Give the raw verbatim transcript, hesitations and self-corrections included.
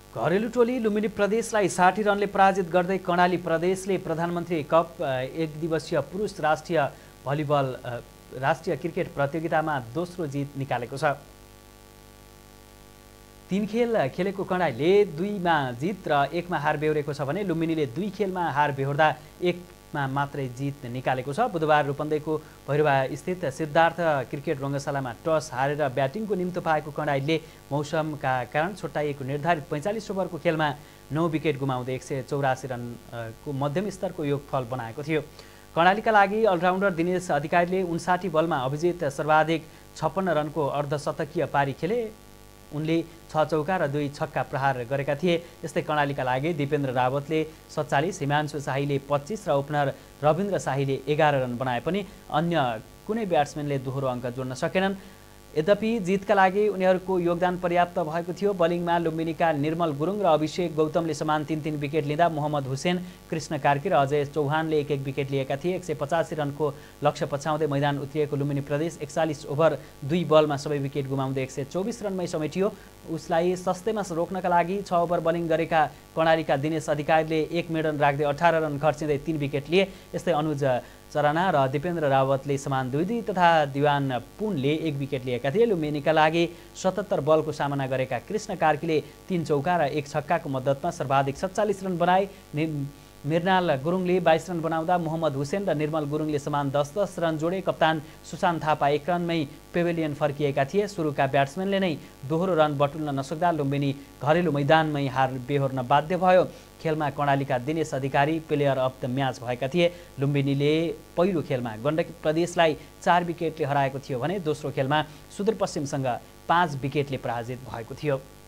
घरेलु टोली लुम्बिनी प्रदेशलाई साठी रनले पराजित गर्दै कर्णाली प्रदेशले प्रधानमन्त्री कप एक दिवसीय पुरुष राष्ट्रिय भलिबल राष्ट्रिय क्रिकेट प्रतियोगितामा दोस्रो जित निकालेको छ। तीन खेल खेलेको कर्णालीले दुईमा जित र एकमा हार बेहोरेको छ भने लुम्बिनीले दुई खेलमा हार बेहोर्दा एकमा मात्रै जित निकालेको छ। बुधबार रूपन्देहीको भैरवा स्थित सिद्धार्थ क्रिकेट रङ्गशालामा टस हारेर ब्याटिङको निम्तो पाएको कर्णालीले मौसमका कारण छुट्याइएको निर्धारित पैँचालिस ओभरको खेलमा नौ विकेट गुमाउँदै एक सय चौरासी रनको मध्यम स्तरको योगफल बनाएको थियो। कर्णालीका लागि अलराउन्डर दिनेश अधिकारीले उन्साठी बलमा अभिजित सर्वाधिक छप्पन्न रनको अर्धशतकीय पारी खेले। उनले छ चौका र दुई छक्का प्रहार गरेका थिए। यस्तै कर्णालीका लागि दिपेन्द्र रावतले सत्तालिस, हिमांशु शाहीले पच्चिस र ओपनर रविन्द्र शाहीले एघार रन बनाए पनि अन्य कुनै ब्याट्सम्यानले दोहोरो अङ्क जोड्न सकेनन्। यद्यपि जितका लागि उनीहरूको योगदान पर्याप्त भएको थियो। बलिङमा लुम्बिनीका निर्मल गुरुङ र अभिषेक गौतमले समान तीन तीन विकेट लिँदा मोहम्मद हुसेन, कृष्ण कार्की र अजय चौहानले एक एक विकेट लिएका थिए। एक सय पचासी रनको लक्ष्य पछ्याउँदै मैदान उत्रिएको लुम्बिनी प्रदेश एकचालिस ओभर दुई बलमा सबै विकेट गुमाउँदै एक सय चौबिस रनमै समेटियो। उसलाई सस्तेमा रोक्नका लागि छ ओभर बलिङ गरेका कर्णालीका दिनेश अधिकारीले एक मेडन राख्दै अठार रन खर्चिँदै तीन विकेट लिए। यस्तै अनुज चराना र दिपेन्द्र रावतले समान दुई दुई तथा दिवान पुनले एक विकेट लिएका थिए। लुम्बिनीका लागि सतहत्तर बलको सामना गरेका कृष्ण कार्कीले तीन चौका र एक छक्काको मद्दतमा सर्वाधिक सत्तालिस रन बनाए। मृणाल गुरुङले बाइस रन बनाउँदा मोहम्मद हुसेन र निर्मल गुरुङले समान दस दस रन जोडे। कप्तान सुशान्त थापा एक रनमै पेभिलियन फर्किएका थिए। सुरुका ब्याट्सम्यानले नै दोहोरो रन बटुल्न नसक्दा लुम्बिनी घरेलु मैदानमै हार बेहोर्न बाध्य भयो। खेलमा कर्णालीका Dinesh Adhikari player of the match भएका थिए। लुम्बिनीले पहिलो खेलमा गण्डकी प्रदेशलाई चार विकेटले हराएको थियो भने दोस्रो खेलमा सुदूरपश्चिमसँग पाँच विकेटले पराजित भएको थियो।